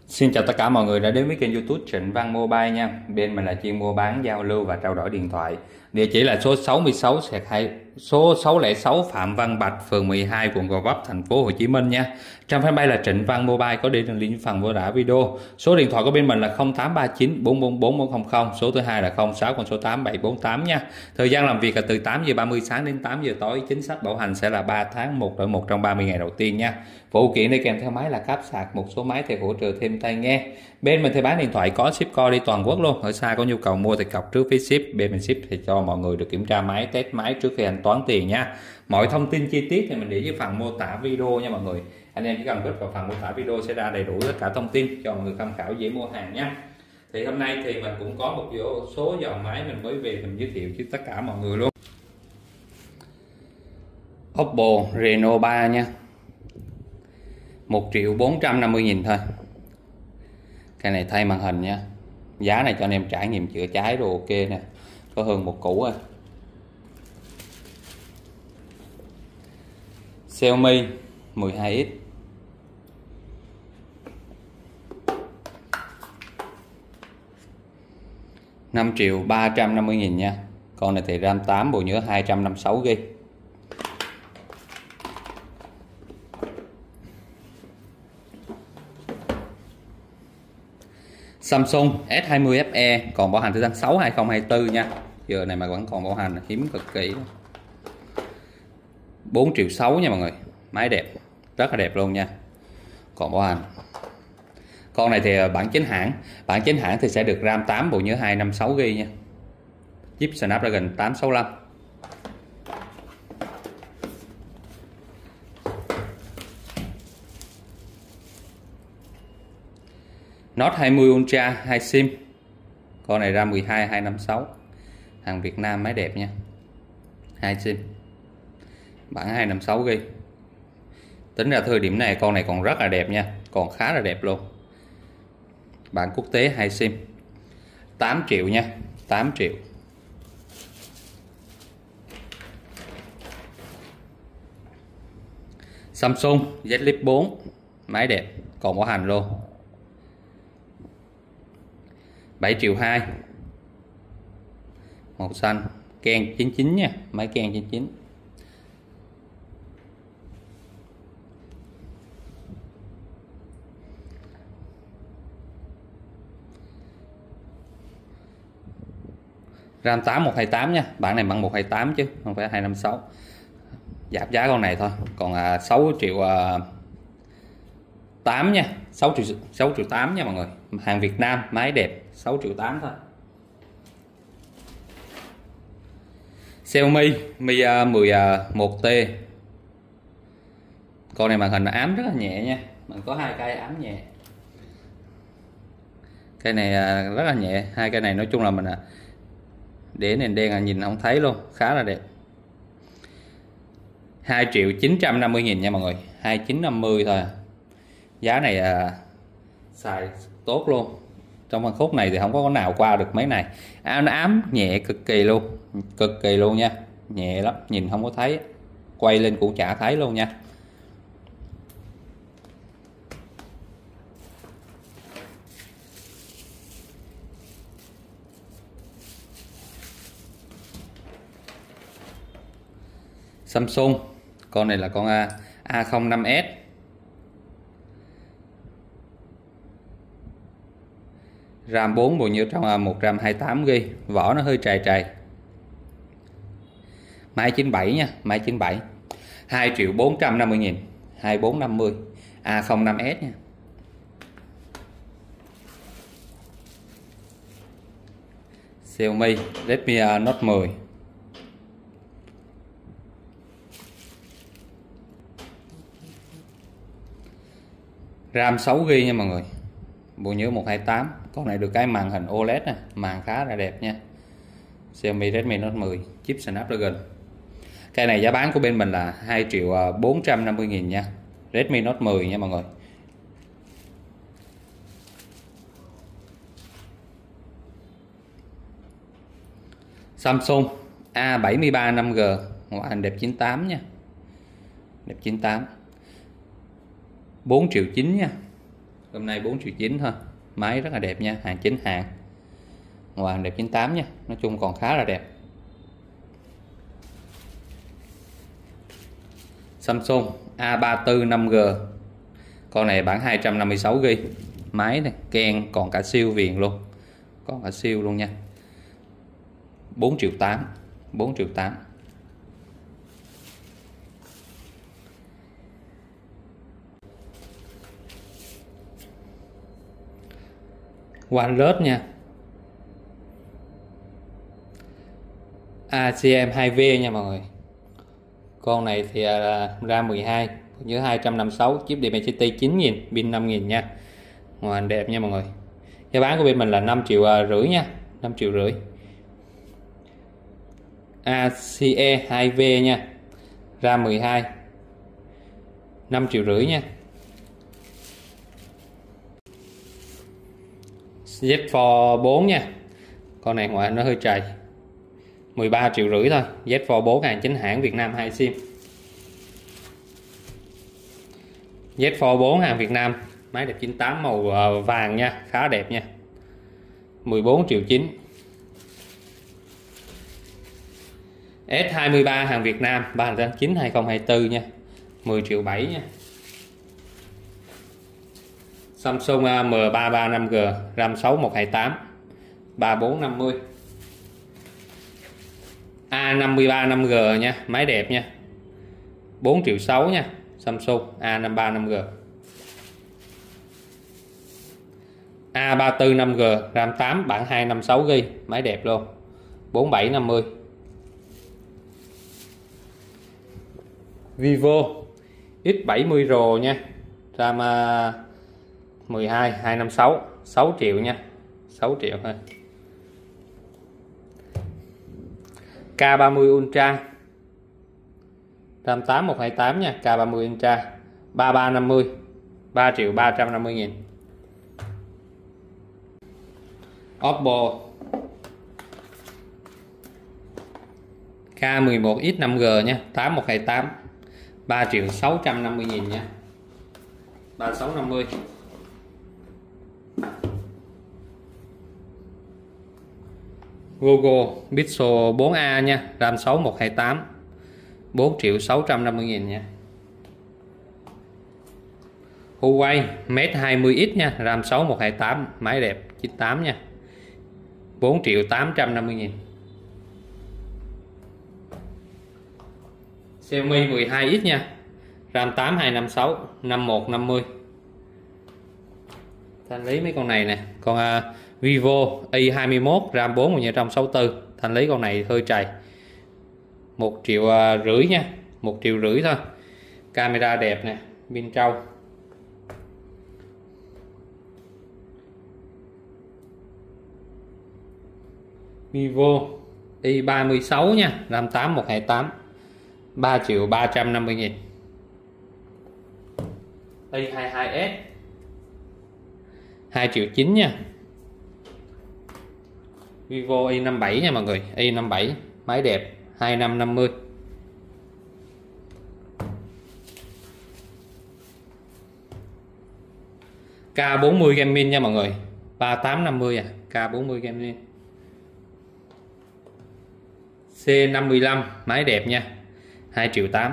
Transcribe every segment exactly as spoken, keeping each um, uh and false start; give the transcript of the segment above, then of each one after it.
Xin chào tất cả mọi người đã đến với kênh YouTube Trịnh Văn Mobile nha. Bên mình là chuyên mua bán, giao lưu và trao đổi điện thoại. Địa chỉ là số sáu mươi sáu hai số sáu không sáu Phạm Văn Bạch, phường mười hai, quận Gò Vấp, thành phố Hồ Chí Minh nha. Trang fanpage là Trịnh Văn Mobile, có để đường link phần mô tả video. Số điện thoại của bên mình là không tám ba chín bốn bốn bốn bốn không không, số thứ hai là không sáu con số tám bảy bốn tám nha. Thời gian làm việc là từ tám giờ ba mươi sáng đến tám giờ tối. Chính sách bảo hành sẽ là ba tháng một đổi một trong ba mươi ngày đầu tiên nha. Phụ kiện đi kèm theo máy là cáp sạc, một số máy thì hỗ trợ thêm tai nghe. Bên mình thì bán điện thoại có ship co đi toàn quốc luôn. Ở xa có nhu cầu mua thì cọc trước phí ship. Bên mình ship thì cho mọi người được kiểm tra máy, test máy trước khi thanh toán tiền nha. Mọi thông tin chi tiết thì mình để dưới phần mô tả video nha mọi người. Anh em chỉ cần click vào phần mô tả video sẽ ra đầy đủ tất cả thông tin cho mọi người tham khảo dễ mua hàng nha. Thì hôm nay thì mình cũng có một số dòng máy mình mới về mình giới thiệu với tất cả mọi người luôn. Oppo Reno ba nha, một triệu bốn trăm năm mươi nghìn thôi. Cái này thay màn hình nha. Giá này cho anh em trải nghiệm chữa cháy đồ ok nè. Có hơn một củ rồi. Xiaomi mười hai x, năm triệu ba trăm năm mươi nghìn nha. Con này thì RAM tám, bộ nhớ hai trăm năm mươi sáu gi ga bai. Samsung S hai mươi ép e còn bảo hành tới tháng sáu hai không hai tư nha. Giờ này mà vẫn còn bảo hành hiếm cực kỳ. bốn triệu sáu nha mọi người. Máy đẹp, rất là đẹp luôn nha. Còn bảo hành. Con này thì bản chính hãng, bản chính hãng thì sẽ được RAM tám, bộ nhớ hai trăm năm mươi sáu gi ga bai nha. Chip Snapdragon tám sáu lăm. Note hai mươi Ultra hai sim. Con này RAM mười hai hai trăm năm mươi sáu. Hàng Việt Nam, máy đẹp nha. hai sim. Bản hai trăm năm mươi sáu gi ga bai. Tính ra thời điểm này con này còn rất là đẹp nha, còn khá là đẹp luôn. Bản quốc tế hai sim. tám triệu nha, tám triệu. Samsung Z Flip bốn, máy đẹp, còn bảo hành luôn. bảy triệu hai. Màu xanh, Ken chín chín nha, máy Ken chín chín. RAM tám một hai tám nha, bản này bằng một hai tám chứ không phải hai năm sáu. Giảm giá con này thôi, còn à, sáu triệu tám nha, sáu triệu sáu triệu tám nha mọi người. Hàng Việt Nam, máy đẹp, sáu triệu tám thôi. Xiaomi Mi mười một T. Con này màn hình ám rất là nhẹ nha, mình có hai cây ám nhẹ. Cái này rất là nhẹ, hai cây này nói chung là mình để nền đen là nhìn không thấy luôn, khá là đẹp. hai triệu chín trăm năm mươi nghìn nha mọi người, hai nghìn chín trăm năm mươi thôi. Giá này à, xài tốt luôn. Trong phân khúc này thì không có con nào qua được mấy này. Ám ám nhẹ cực kỳ luôn, cực kỳ luôn nha, nhẹ lắm, nhìn không có thấy, quay lên cũng chả thấy luôn nha. Samsung, con này là con A không năm S. RAM bốn, bộ nhớ trong một trăm hai mươi tám gi ga bai, vỏ nó hơi trầy trầy. Máy chín bảy nha, máy chín bảy. hai triệu bốn trăm năm mươi nghìn, hai nghìn bốn trăm năm mươi. A không năm S nha. Xiaomi Redmi Note mười. RAM sáu gi ga bai nha mọi người. Bộ nhớ một hai tám. Con này được cái màn hình ô led nè, màn khá là đẹp nha. Xiaomi Redmi Note mười, chip Snapdragon. Cái này giá bán của bên mình là hai triệu bốn trăm năm mươi nghìn nha. Redmi Note mười nha mọi người. Samsung A bảy mươi ba năm G, ngoại hình đẹp chín tám nha. Đẹp chín tám. bốn triệu chín nha. Hôm nay bốn triệu chín thôi. Máy rất là đẹp nha, hàng chính hãng. Ngoài hàng đẹp chín tám nha, nói chung còn khá là đẹp. Samsung A ba mươi tư năm G. Con này bản hai trăm năm mươi sáu gi bi. Máy này ken còn cả siêu viền luôn. Còn cả siêu luôn nha. bốn triệu tám. bốn triệu tám. OnePlus nha. a xê em hai V nha mọi người. Con này thì RAM mười hai, nhớ hai trăm năm mươi sáu, chip Dimensity chín nghìn, pin năm nghìn nha. Ngoài đẹp nha mọi người. Giá bán của bên mình là năm triệu rưỡi nha, năm triệu rưỡi. a xê e hai V nha. RAM mười hai, năm triệu rưỡi nha. Z Fold bốn nha. Con này ngoài nó hơi trầy, mười ba triệu rưỡi thôi. Z Fold bốn hàng chính hãng Việt Nam hai sim. Z Fold bốn hàng Việt Nam, máy đẹp chín tám màu vàng nha, khá đẹp nha. mười bốn triệu chín. S hai mươi ba hàng Việt Nam, ba tháng chín hai không hai tư nha, mười triệu bảy nha. Samsung M ba ba năm G, RAM sáu một hai tám, ba bốn năm mươi. A năm ba năm G nha, máy đẹp nha, bốn triệu sáu nha. Samsung A năm ba năm G. A ba mươi tư năm G, RAM tám, bản hai trăm năm mươi sáu gi bi, máy đẹp luôn, bốn bảy năm mươi. Vivo X bảy mươi Pro nha, RAM mười hai, hai trăm năm mươi sáu, sáu triệu nha, sáu triệu thôi. K ba mươi Ultra, RAM tám một hai tám nha, K ba mươi Ultra, ba ba năm mươi, ba triệu ba trăm năm mươi nghìn. Oppo K mười một X năm G nha, tám một hai tám, ba triệu sáu trăm năm mươi nghìn nha, ba sáu năm mươi. Google Pixel bốn A nha, RAM sáu một hai tám, bốn triệu sáu trăm năm mươi nghìn nha. Huawei Mate hai mươi X nha, RAM sáu một hai tám, máy đẹp chín tám nha, bốn triệu tám trăm năm mươi nghìn. Xiaomi mười hai X nha, RAM tám hai năm sáu, năm một năm mươi. Thanh lý mấy con này nè. Còn uh, Vivo Y hai mươi mốt, RAM bốn một không sáu tư, thanh lý con này hơi trầy, một triệu rưỡi nha, một triệu rưỡi thôi. Camera đẹp nè, pin trâu. Vivo Y ba mươi sáu nha, RAM tám một hai tám, ba triệu ba trăm năm mươi nghìn. Y hai mươi hai S hai triệu chín nha. Vivo Y năm mươi bảy nha mọi người, Y năm mươi bảy, máy đẹp, hai năm năm mươi. K bốn mươi Gaming nha mọi người, ba tám năm mươi à, K bốn mươi Gaming. C năm mươi lăm, máy đẹp nha, hai triệu tám.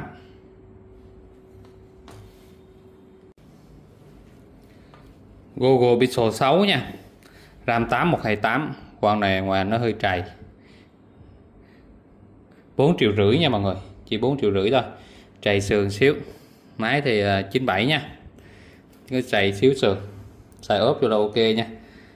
Google Pixel sáu nha, RAM tám một hai tám, con này ngoài nó hơi trầy, bốn triệu rưỡi nha mọi người, chỉ bốn triệu rưỡi thôi, trầy sườn xíu. Máy thì chín bảy nha, cái trầy xíu sườn, xài ốp cho là ok nha.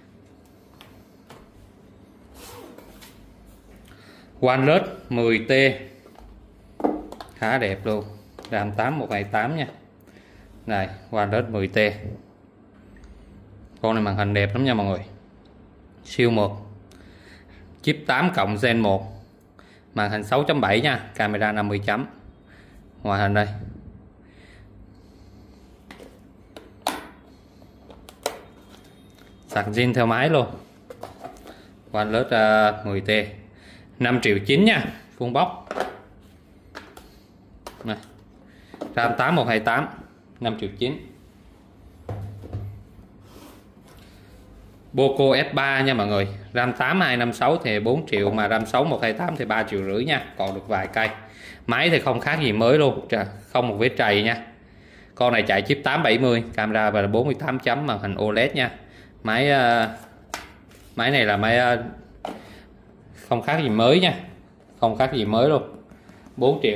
OnePlus mười T, khá đẹp luôn, RAM tám một hai tám nha. Này OnePlus mười T, con này màn hình đẹp lắm nha mọi người, siêu một, chip tám cộng Gen một, màn hình sáu chấm bảy nha, camera năm mươi chấm. Ngoài hình đây, sạc zin theo máy luôn. OnePlus uh, mười T, năm triệu chín nha, full box này, RAM tám một hai tám, năm triệu chín. Poco ép ba nha mọi người, RAM tám hai năm sáu thì bốn triệu, mà RAM sáu một hai tám thì ba triệu rưỡi nha, còn được vài cây. Máy thì không khác gì mới luôn, không một vết trầy nha. Con này chạy chip tám bảy mươi, camera và bốn mươi tám chấm, màn hình ô led nha. Máy uh, máy này là máy uh, không khác gì mới nha, không khác gì mới luôn, bốn triệu.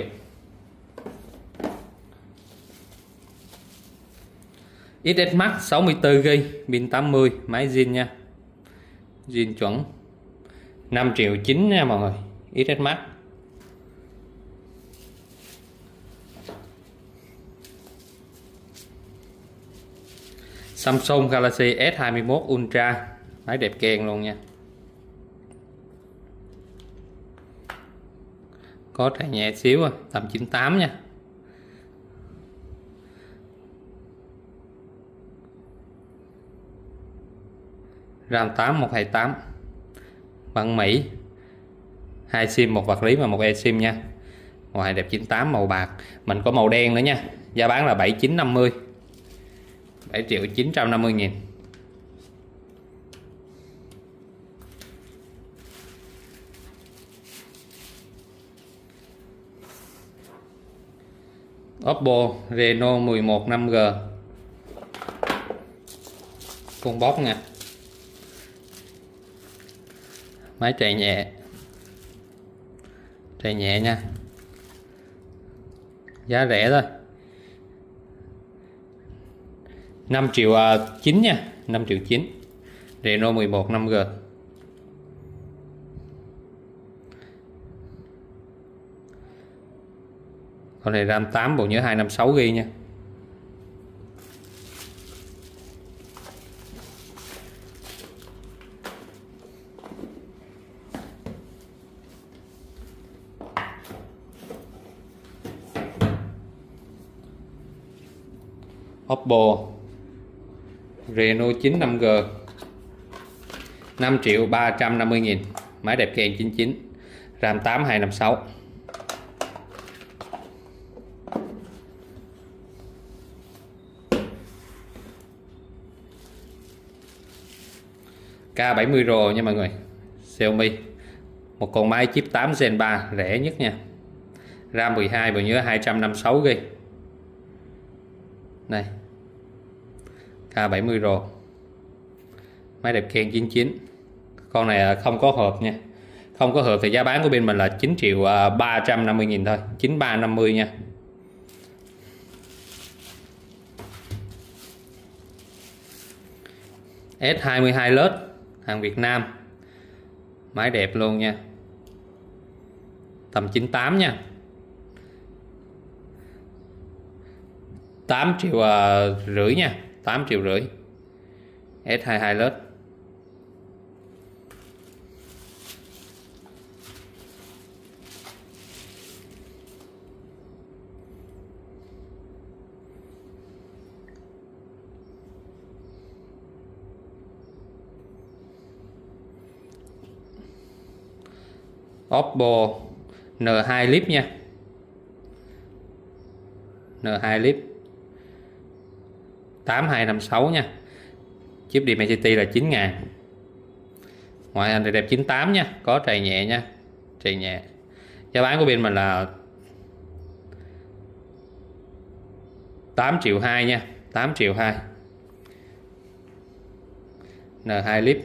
ích ét Max sáu mươi tư gi bi, pin tám mươi, máy zin nha, zin chuẩn, năm triệu chín nha mọi người. ích ét Max. Samsung Galaxy S hai mươi mốt Ultra, máy đẹp keng luôn nha, có trải nhẹ xíu à, tầm chín mươi tám nha. RAM tám một hai tám, bản Mỹ, hai sim, một vật lý và một eSIM nha. Ngoài đẹp chín mươi tám, màu bạc, mình có màu đen nữa nha. Giá bán là bảy triệu chín trăm năm mươi, bảy triệu chín trăm năm mươi nghìn. Oppo Reno mười một năm G, con bóc nha, máy chạy nhẹ, chạy nhẹ nha, giá rẻ thôi, năm triệu chín nha, năm triệu chín. Reno mười một năm G. Con này RAM tám, bộ nhớ hai năm sáu gi bi nha. Oppo Reno chín năm G, năm triệu ba trăm năm mươi nghìn, máy đẹp keng chín chín, RAM tám hai năm sáu. K bảy mươi Pro nha mọi người, Xiaomi, một con máy chip tám Gen ba, rẻ nhất nha, RAM mười hai, bộ nhớ hai trăm năm mươi sáu gi bi. Đây, K bảy mươi Pro, máy đẹp keng chín chín. Con này không có hộp nha, không có hộp thì giá bán của bên mình là chín triệu ba trăm năm mươi nghìn thôi, chín ba năm mươi nha. S hai mươi hai Plus, hàng Việt Nam, máy đẹp luôn nha, tầm chín mươi tám nha, tám triệu rưỡi nha, tám triệu rưỡi. S hai mươi hai Plus. Oppo N hai Lite nha, N hai Lite tám hai năm sáu nha, chip Dimensity là chín ngàn. Ngoại hình thì đẹp chín mươi tám nha, có trầy nhẹ nha, trầy nhẹ. Giá bán của bên mình là tám triệu hai nha, tám triệu hai. N hai Lite.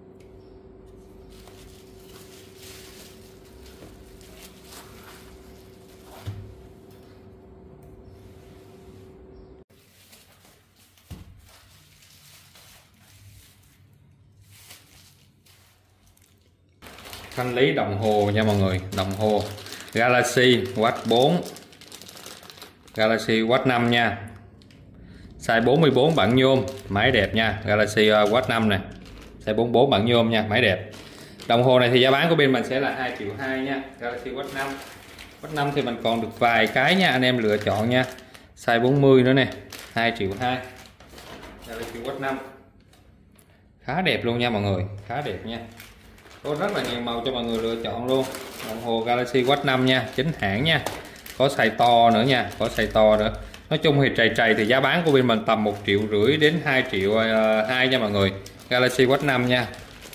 Thanh lý đồng hồ nha mọi người, đồng hồ Galaxy Watch bốn, Galaxy Watch năm nha, size bốn mươi bốn bản nhôm, máy đẹp nha. Galaxy Watch năm này, size bốn mươi bốn bản nhôm nha, máy đẹp. Đồng hồ này thì giá bán của bên mình sẽ là hai triệu hai nha. Galaxy Watch năm, Watch năm thì mình còn được vài cái nha, anh em lựa chọn nha. Size bốn mươi nữa nè, hai triệu hai. Galaxy Watch năm khá đẹp luôn nha mọi người, khá đẹp nha, có rất là nhiều màu cho mọi người lựa chọn luôn. Đồng hồ Galaxy Watch năm nha, chính hãng nha, có size to nữa nha, có size to nữa. Nói chung thì trầy trầy thì giá bán của bên mình tầm một triệu rưỡi đến hai triệu hai nha mọi người. Galaxy Watch năm nha.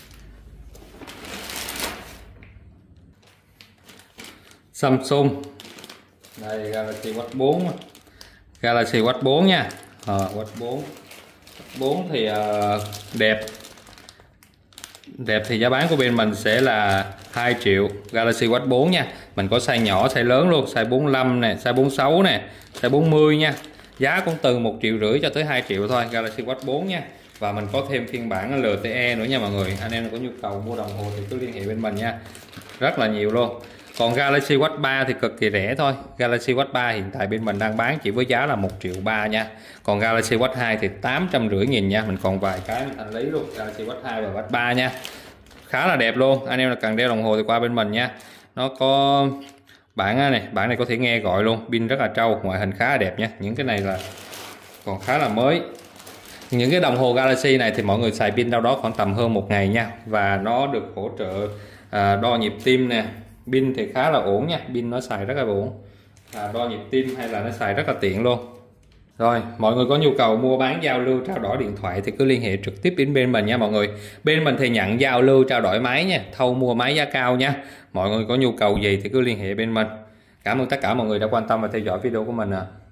Samsung. Đây Galaxy Watch bốn. Galaxy Watch bốn nha. Ờ, Watch bốn. bốn thì uh, đẹp. Đẹp thì giá bán của bên mình sẽ là hai triệu. Galaxy Watch bốn nha. Mình có size nhỏ, size lớn luôn, size bốn mươi lăm nè, size bốn mươi sáu nè, size bốn mươi nha. Giá cũng từ một triệu rưỡi cho tới hai triệu thôi, Galaxy Watch bốn nha. Và mình có thêm phiên bản lờ tê e nữa nha mọi người. Anh em có nhu cầu mua đồng hồ thì cứ liên hệ bên mình nha. Rất là nhiều luôn. Còn Galaxy Watch ba thì cực kỳ rẻ thôi. Galaxy Watch ba hiện tại bên mình đang bán chỉ với giá là một triệu ba nha. Còn Galaxy Watch hai thì tám trăm rưỡi nghìn nha. Mình còn vài cái mình thanh lý luôn. Galaxy Watch hai và Watch ba nha. Khá là đẹp luôn. Anh em là cần đeo đồng hồ thì qua bên mình nha. Nó có bản này, bản này có thể nghe gọi luôn, pin rất là trâu, ngoại hình khá là đẹp nha. Những cái này là còn khá là mới. Những cái đồng hồ Galaxy này thì mọi người xài pin đâu đó khoảng tầm hơn một ngày nha. Và nó được hỗ trợ à, đo nhịp tim nè. Pin thì khá là ổn nha, pin nó xài rất là ổn. À, đo nhịp tim hay là nó xài rất là tiện luôn. Rồi, mọi người có nhu cầu mua bán giao lưu trao đổi điện thoại thì cứ liên hệ trực tiếp đến bên mình nha mọi người. Bên mình thì nhận giao lưu trao đổi máy nha, thâu mua máy giá cao nha. Mọi người có nhu cầu gì thì cứ liên hệ bên mình. Cảm ơn tất cả mọi người đã quan tâm và theo dõi video của mình ạ. À.